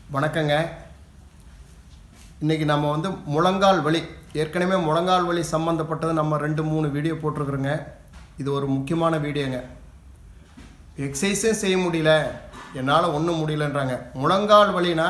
வணக்கங்க. இன்றைக்கி நம்ம வந்து முழங்கால் வலி, ஏற்கனவே முழங்கால் வலி சம்மந்தப்பட்டது நம்ம 2-3 வீடியோ போட்டிருக்குறோங்க. இது ஒரு முக்கியமான வீடியோங்க. எக்ஸசைஸே செய்ய முடியல, என்னால் ஒன்றும் முடியலன்றாங்க. முழங்கால் வலினா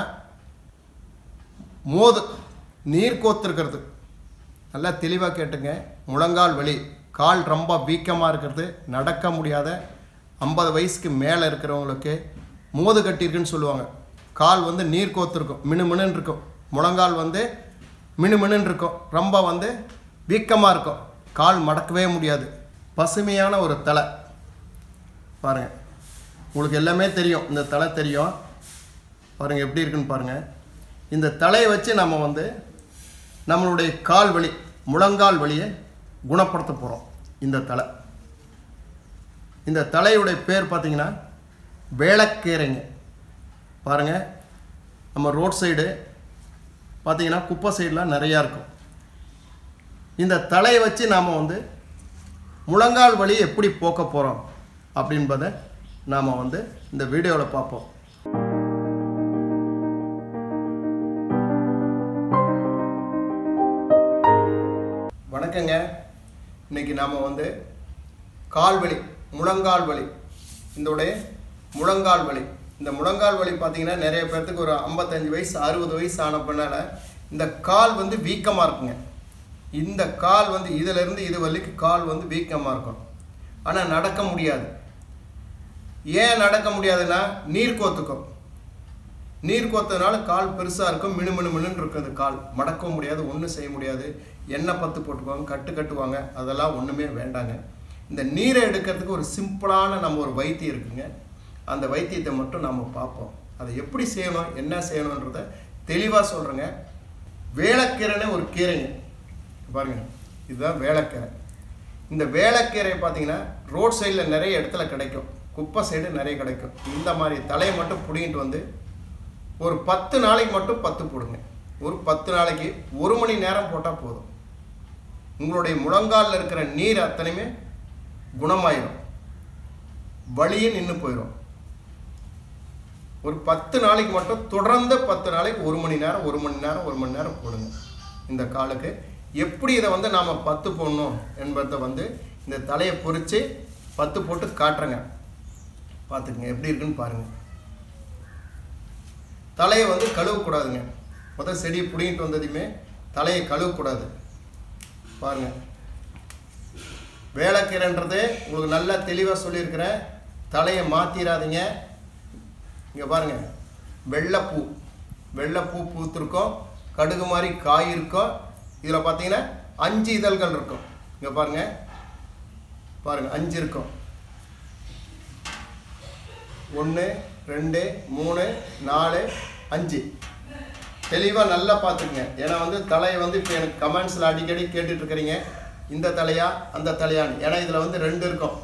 நீர் கோத்துருக்கிறது. நல்லா தெளிவாக கேட்டுங்க. முழங்கால் வலி, கால் ரொம்ப வீக்கமாக இருக்கிறது, நடக்க முடியாத 50 வயசுக்கு மேலே இருக்கிறவங்களுக்கு மோது கட்டியிருக்குன்னு சொல்லுவாங்க. கால் வந்து நீர் கோத்துருக்கும், மினுமினுன்னு இருக்கும். முழங்கால் வந்து மினுமினுன்னு இருக்கும், ரொம்ப வந்து வீக்கமாக இருக்கும், கால் மடக்கவே முடியாது. பசுமையான ஒரு தலை பாருங்கள், உங்களுக்கு எல்லாமே தெரியும். இந்த தலை தெரியும் பாருங்கள், எப்படி இருக்குன்னு பாருங்கள். இந்த தலையை வச்சு நம்ம வந்து நம்மளுடைய கால் வலி, முழங்கால் வலியை குணப்படுத்த போகிறோம். இந்த தலையுடைய பேர் பார்த்திங்கன்னா வேளக்கீரைங்க. பாருங்கள், நம்ம ரோட் சைடு பார்த்திங்கன்னா குப்பை சைடெலாம் நிறையா இருக்கும். இந்த தலையை வச்சு நாம் வந்து முழங்கால் வலி எப்படி போக்க போகிறோம் அப்படின்பதை நாம் வந்து இந்த வீடியோவில் பார்ப்போம். வணக்கங்க. இன்றைக்கி நாம் வந்து கால்வலி, முழங்கால் வலி, முழங்கால் வலி. இந்த முழங்கால் வலி பார்த்திங்கன்னா நிறைய பேர்த்துக்கு ஒரு 55 வயசு 60 வயசு ஆன பின்னால் இந்த கால் வந்து வீக்கமாக இருக்குங்க. இந்த கால் வந்து இதிலேருந்து இது வரைக்கும் கால் வந்து வீக்கமாக இருக்கும், ஆனால் நடக்க முடியாது. ஏன் நடக்க முடியாதுன்னா நீர் கோத்துக்கும். நீர் கோத்ததுனால கால் பெருசாக இருக்கும், மினுமினுன்னு இருக்கும். அந்த கால் மடக்கவும் முடியாது, ஒன்றும் செய்ய முடியாது. எண்ணெய் பத்து போட்டுக்குவாங்க, கட்டுவாங்க, அதெல்லாம் ஒன்றுமே வேண்டாங்க. இந்த நீரை எடுக்கிறதுக்கு ஒரு சிம்பிளான நம்ம ஒரு வைத்தியம் இருக்குங்க. அந்த வைத்தியத்தை மட்டும் நம்ம பார்ப்போம். அதை எப்படி செய்யணும், என்ன செய்யணுன்றதை தெளிவாக சொல்கிறேங்க. வேளக்கீரைன்னு ஒரு கீரைங்க பாருங்கள், இதுதான் வேளக்கீரை. இந்த வேளக்கீரை பார்த்தீங்கன்னா ரோட் சைடில் நிறைய இடத்துல கிடைக்கும், குப்பை சைடு நிறைய கிடைக்கும். இந்த மாதிரி தலையை மட்டும் பிடிங்கிட்டு வந்து ஒரு 10 நாளைக்கு மட்டும் 10 போடுங்க. ஒரு 10 நாளைக்கு 1 மணி நேரம் போட்டால் போதும். உங்களுடைய முழங்காலில் இருக்கிற நீர் அத்தனையுமே குணமாயிடும், வலியும் நின்று போயிடும். ஒரு 10 நாளைக்கு மட்டும் தொடர்ந்து 10 நாளைக்கு 1 மணி நேரம் போடுங்க இந்த காலுக்கு. எப்படி இதை வந்து நாம் 10 போடணும் என்பதை வந்து இந்த தலையை பொறித்து 10 போட்டு காட்டுறேங்க. பார்த்துக்குங்க எப்படி இருக்குன்னு பாருங்கள். தலையை வந்து கழுவக்கூடாதுங்க. முதல் செடியை பிடிங்கிட்டு வந்ததையுமே தலையை கழுவக்கூடாது. பாருங்கள், வேளக்கீரைன்றது உங்களுக்கு நல்லா தெளிவாக சொல்லியிருக்கிறேன். தலையை மாற்றிடாதீங்க. இங்கே பாருங்கள், வெள்ளைப்பூ பூத்திருக்கும், கடுகு மாதிரி காய் இருக்கும். இதில் பார்த்தீங்கன்னா 5 இதழ்கள் இருக்கும். இங்கே பாருங்கள் 5 இருக்கும். 1 2 3 4 5 தெளிவாக நல்லா பார்த்துக்குங்க. ஏன்னா வந்து தலையை வந்து இப்போ எனக்கு கமெண்ட்ஸில் அடிக்கடி கேட்டுட்ருக்கிறீங்க, இந்த தலையா அந்த தலையான்னு. ஏன்னா இதில் வந்து 2 இருக்கும்.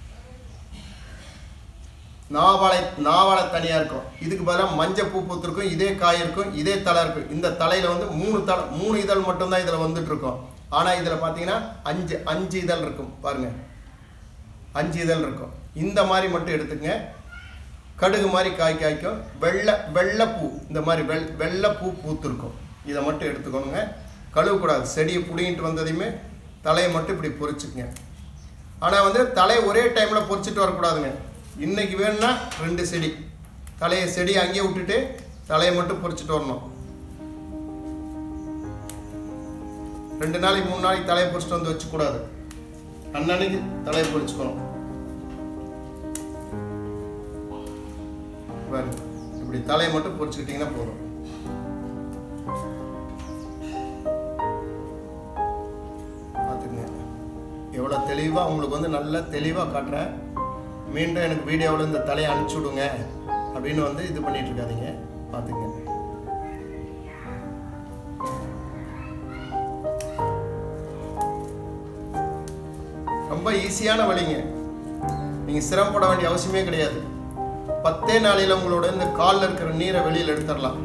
நாவாழை தனியாக இருக்கும், இதுக்கு பதிலாக மஞ்சள் பூ பூத்திருக்கும், இதே காய் இருக்கும், இதே தலை இருக்கும். இந்த தலையில் வந்து 3 இதழ் மட்டும்தான் இதில் வந்துட்டுருக்கும். ஆனால் இதில் பார்த்தீங்கன்னா 5 இதழ் இருக்கும். பாருங்கள், 5 இதழ் இருக்கும். இந்த மாதிரி மட்டும் எடுத்துக்கங்க. கடுகு மாதிரி காய் காய்க்கும், வெள்ளைப்பூ, இந்த மாதிரி வெள்ளைப்பூ பூத்திருக்கும். இதை மட்டும் எடுத்துக்கோங்க. கழுவக்கூடாது. செடியை பிடிங்கிட்டு வந்ததையுமே தலையை மட்டும் இப்படி பொறிச்சுக்குங்க. ஆனால் வந்து தலையை ஒரே டைமில் பொறிச்சிட்டு வரக்கூடாதுங்க. இன்றைக்கி வேணும்னா 2 செடி, செடியை அங்கேயே விட்டுட்டு தலையை மட்டும் பொறிச்சிட்டு வரணும். 2 நாளைக்கு 3 நாளைக்கு தலையை பொறிச்சிட்டு வந்து வச்சுக்கூடாது. அன்னன்னைக்கு தலையை பொறிச்சுக்கணும். இப்படி தலையை மட்டும் பொறிச்சுக்கிட்டீங்கன்னா போதும். பார்த்துக்குங்க எவ்வளோ தெளிவாக உங்களுக்கு வந்து நல்லா தெளிவாக காட்டுறேன். மீண்டும் எனக்கு வீடியோவில் இந்த தலையை அனுப்பிச்சி விடுங்க அப்படின்னு வந்து இது பண்ணிட்டு இருக்காதீங்க. பார்த்துங்க, ரொம்ப ஈஸியான வழிங்க. நீங்கள் சிரமப்பட வேண்டிய அவசியமே கிடையாது. 10 நாளையில் உங்களோட இந்த காலில் இருக்கிற நீரை வெளியில் எடுத்துடலாம்.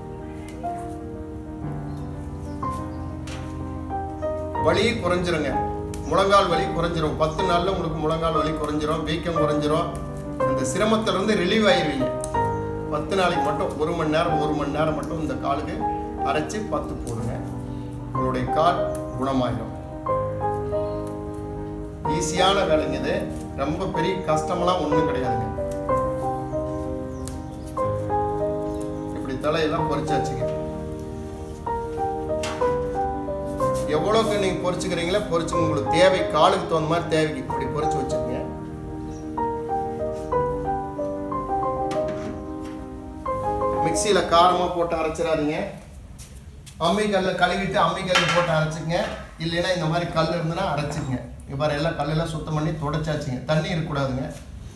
வலி குறைஞ்சிருங்க, முழங்கால் வலி குறைஞ்சிரும். 10 நாளில் உங்களுக்கு முழங்கால் வலி குறைஞ்சிரும், வீக்கம் குறைஞ்சிரும். அந்த சிரமத்திலிருந்து ரிலீவ் ஆயிடுவீங்க. 10 நாளைக்கு மட்டும் 1 மணி நேரம் மட்டும் இந்த காலுக்கு அரைச்சி பத்து போடுங்க. உங்களுடைய கால் குணமாயிடும். ஈஸியான வேலைங்க இது. ரொம்ப பெரிய கஷ்டமெல்லாம் ஒன்றும் கிடையாதுங்க. இப்படி தலையெல்லாம் பொரிச்சாச்சுங்க. எவ்வளோக்கு நீங்க பொரிச்சுக்கிறீங்களோ பொரிச்சுங்க. உங்களுக்கு தேவை காலுக்கு தகுந்த மாதிரி தேவைக்கு இப்படி பொரிச்சு வச்சுக்கோங்க. மிக்சியில காரமா போட்டு அரைச்சிடாதீங்க. அம்மிக்கல்ல கழுவிட்டு அம்மிக்கல்ல போட்டு அரைச்சிங்க. இல்லைன்னா இந்த மாதிரி கல் இருந்துன்னா அரைச்சிங்க. இங்க பாரு, எல்லாம் கல்லெல்லாம் சுத்தம் பண்ணி தொடச்சாச்சுங்க. தண்ணி இருக்கக்கூடாதுங்க.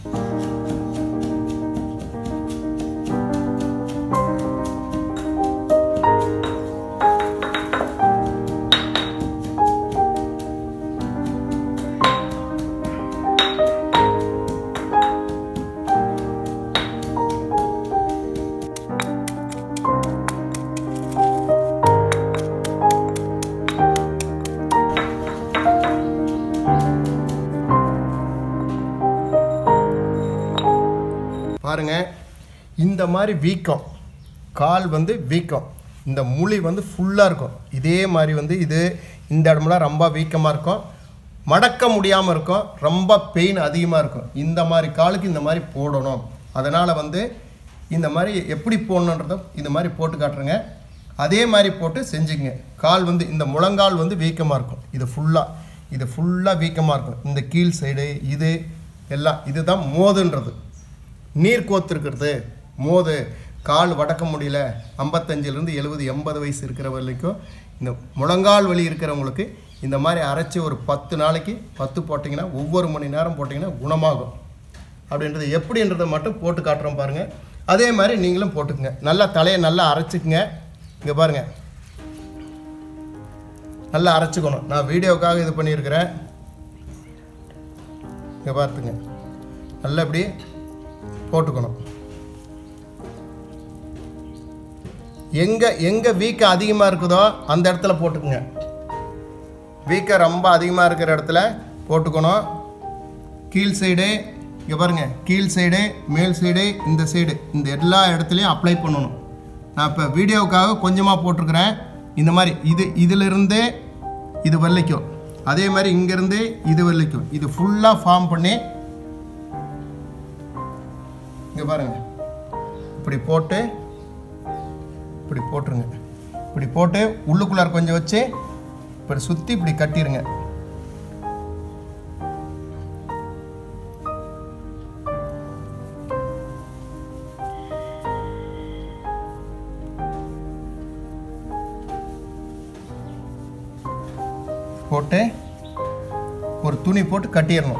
பாருங்க, இந்த மாதிரி வீக்கம், கால் வந்து வீக்கம், இந்த முழி வந்து ஃபுல்லாக இருக்கும். இதே மாதிரி வந்து இது இந்த இடமெல்லாம் ரொம்ப வீக்கமாக இருக்கும், மடக்க முடியாமல் இருக்கும், ரொம்ப பெயின் அதிகமாக இருக்கும். இந்த மாதிரி காலுக்கு இந்த மாதிரி போடணும். அதனால் வந்து இந்த மாதிரி எப்படி போடணுன்றதை இந்த மாதிரி போட்டு காட்டுறேங்க. அதே மாதிரி போட்டு செஞ்சுங்க. கால் வந்து இந்த முழங்கால் வந்து வீக்கமாக இருக்கும். இது ஃபுல்லாக வீக்கமாக இருக்கும். இந்த கீழ் சைடு இது எல்லாம் இதுதான் மோதுன்றது. நீர் கோத்துருக்கிறது மோது, கால் வடக்க முடியல. 55லேருந்து 70 80 வயசு இருக்கிற வரைக்கும் இந்த முழங்கால் வலி இருக்கிறவங்களுக்கு இந்த மாதிரி அரைச்சி ஒரு 10 நாளைக்கு 10 போட்டிங்கன்னா, ஒவ்வொரு மணி நேரம் போட்டிங்கன்னா குணமாகும். அப்படின்றது எப்படின்றத மட்டும் போட்டு காட்டுறோம் பாருங்கள். அதே மாதிரி நீங்களும் போட்டுக்குங்க. நல்லா தலையை நல்லா அரைச்சிக்குங்க. இங்கே பாருங்கள், நல்லா அரைச்சிக்கணும். நான் வீடியோக்காக இது பண்ணியிருக்கிறேன். இங்கே பார்த்துங்க, நல்லா இப்படி போட்டுக்கணும். எங்கே வீக்கம் அதிகமாக இருக்குதோ அந்த இடத்துல போட்டுக்குங்க. வீக்கம் ரொம்ப அதிகமாக இருக்கிற இடத்துல போட்டுக்கணும். கீழ் சைடு இங்கே பாருங்கள், கீழ் சைடு, மேல் சைடு, இந்த சைடு, இந்த எல்லா இடத்துலையும் அப்ளை பண்ணணும். நான் இப்போ வீடியோவுக்காக கொஞ்சமாக போட்டிருக்கிறேன். இந்த மாதிரி இதிலிருந்து இது வரைக்கும், அதே மாதிரி இங்கேருந்து இது வரைக்கும், இது ஃபுல்லாக ஃபார்ம் பண்ணி இங்கே பாருங்கள், இப்படி போட்டுருங்க. இப்படி போட்டு உள்ளுக்குள்ளார கொஞ்சம் வச்சு இப்படி சுற்றி இப்படி கட்டிடுங்க. போட்டு ஒரு துணி போட்டு கட்டிடணும்.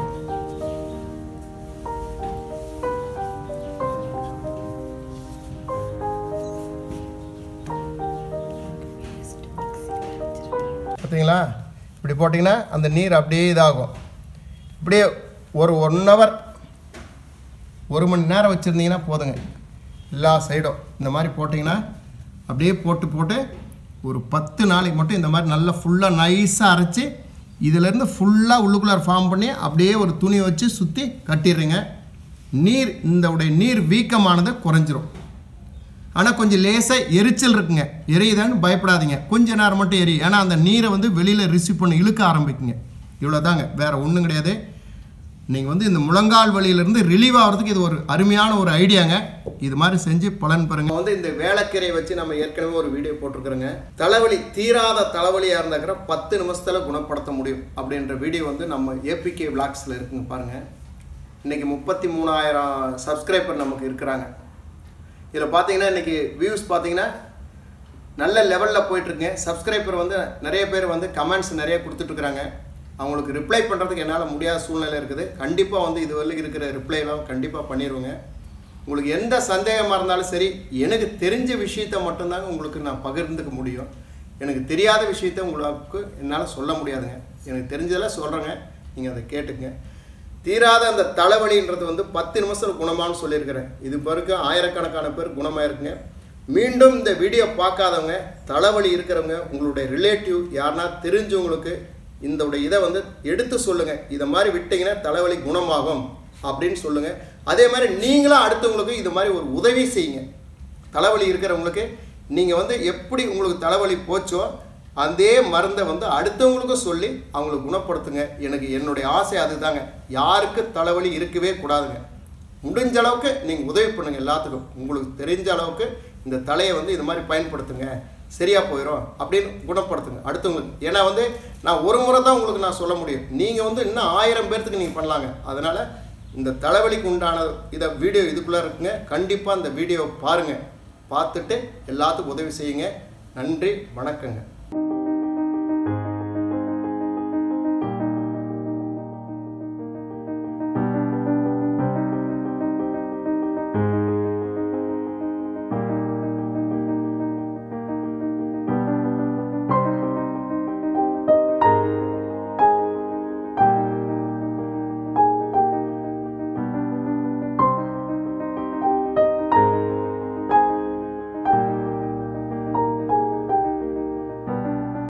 பார்த்தீங்களா? இப்படி போட்டிங்கன்னா அந்த நீர் அப்படியே இதாகும். இப்படியே ஒரு 1 ஹவர் 1 மணி நேரம் வச்சுருந்தீங்கன்னா போதுங்க. எல்லா சைடும் இந்த மாதிரி போட்டிங்கன்னா அப்படியே போட்டு ஒரு 10 நாளைக்கு மட்டும் இந்த மாதிரி நல்லா ஃபுல்லாக நைஸாக அரைச்சி இதிலேருந்து ஃபுல்லாக உள்ளுக்குள்ளார ஃபார்ம் பண்ணி அப்படியே ஒரு துணி வச்சு சுற்றி கட்டிடுறீங்க. நீர் வீக்கமானது குறைஞ்சிரும். ஆனால் கொஞ்சம் லேசாக எரிச்சல் இருக்குங்க. எரியுதான்னு பயப்படாதீங்க. கொஞ்சம் நேரம் மட்டும் எரியும். ஏன்னா அந்த நீரை வந்து வெளியில் ரிசீவ் பண்ணி இழுக்க ஆரம்பிக்குங்க. இவ்வளோ தாங்க, வேறு ஒன்றும் கிடையாது. நீங்கள் வந்து இந்த முழங்கால் வலியிலேருந்து ரிலீவ் ஆகிறதுக்கு இது ஒரு அருமையான ஒரு ஐடியாங்க. இது மாதிரி செஞ்சு பலன் பாருங்க. வந்து இந்த வேளக்கீரையை வச்சு நம்ம ஏற்கனவே ஒரு வீடியோ போட்டிருக்கிறோங்க. தலைவலி, தீராத தலைவலியாக இருந்தாக்கிற 10 நிமிஷத்தில் குணப்படுத்த முடியும் அப்படின்ற வீடியோ வந்து நம்ம APK Vlogsல இருக்குங்க பாருங்கள். இன்றைக்கி 33,000 சப்ஸ்கிரைபர் நமக்கு இருக்கிறாங்க. இதில் பார்த்தீங்கன்னா இன்றைக்கி வியூஸ் பார்த்தீங்கன்னா நல்ல லெவலில் போயிட்டுருக்குங்க. சப்ஸ்கிரைபர் வந்து நிறைய பேர் வந்து கமெண்ட்ஸ் நிறைய கொடுத்துட்ருக்குறாங்க. அவங்களுக்கு ரிப்ளை பண்ணுறதுக்கு என்னால் முடியாத சூழ்நிலை இருக்குது. கண்டிப்பாக வந்து இது வரைக்கும் இருக்கிற ரிப்ளைலாம் கண்டிப்பாக பண்ணிடுவோங்க. உங்களுக்கு எந்த சந்தேகமாக இருந்தாலும் சரி, எனக்கு தெரிஞ்ச விஷயத்தை மட்டும்தாங்க உங்களுக்கு நான் பகிர்ந்துக்க முடியும். எனக்கு தெரியாத விஷயத்த உங்களுக்கு என்னால் சொல்ல முடியாதுங்க. எனக்கு தெரிஞ்சதெல்லாம் சொல்கிறேங்க, நீங்கள் அதை கேட்டுங்க. தீராத அந்த தலைவலின்றது வந்து 10 நிமிஷம் குணமானு சொல்லியிருக்கிறேன். இது பிறகு ஆயிரக்கணக்கான பேர் குணமாயிருக்குங்க. மீண்டும் இந்த வீடியோ பார்க்காதவங்க, தலைவலி இருக்கிறவங்க, உங்களுடைய ரிலேட்டிவ் யாருன்னா தெரிஞ்சவங்களுக்கு இந்த இதை வந்து எடுத்து சொல்லுங்கள். இதை மாதிரி விட்டிங்கன்னா தலைவலி குணமாகும் அப்படின்னு சொல்லுங்கள். அதே மாதிரி நீங்களும் அடுத்தவங்களுக்கு இது மாதிரி ஒரு உதவி செய்யுங்க. தலைவலி இருக்கிறவங்களுக்கு நீங்கள் வந்து எப்படி உங்களுக்கு தலைவலி போச்சோ அதே மருந்தை வந்து அடுத்தவங்களுக்கும் சொல்லி அவங்களுக்கு குணப்படுத்துங்க. எனக்கு என்னுடைய ஆசை அதுதாங்க. யாருக்கு தலைவலி இருக்கவே கூடாதுங்க. முடிஞ்ச அளவுக்கு நீங்கள் உதவி பண்ணுங்கள் எல்லாத்துக்கும். உங்களுக்கு தெரிஞ்ச அளவுக்கு இந்த தலையை வந்து இது மாதிரி பயன்படுத்துங்க, சரியாக போயிடும் அப்படின்னு குணப்படுத்துங்க அடுத்தவங்களுக்கு. ஏன்னா வந்து நான் ஒரு முறை தான் உங்களுக்கு நான் சொல்ல முடியும். நீங்கள் வந்து இன்னும் 1000 பேர்த்துக்கு நீங்கள் பண்ணலாங்க. அதனால் இந்த தலைவலிக்கு உண்டான வீடியோ இதுக்குள்ளே இருக்குங்க. கண்டிப்பாக இந்த வீடியோவை பாருங்கள். பார்த்துட்டு எல்லாத்துக்கும் உதவி செய்யுங்க. நன்றி, வணக்கங்க.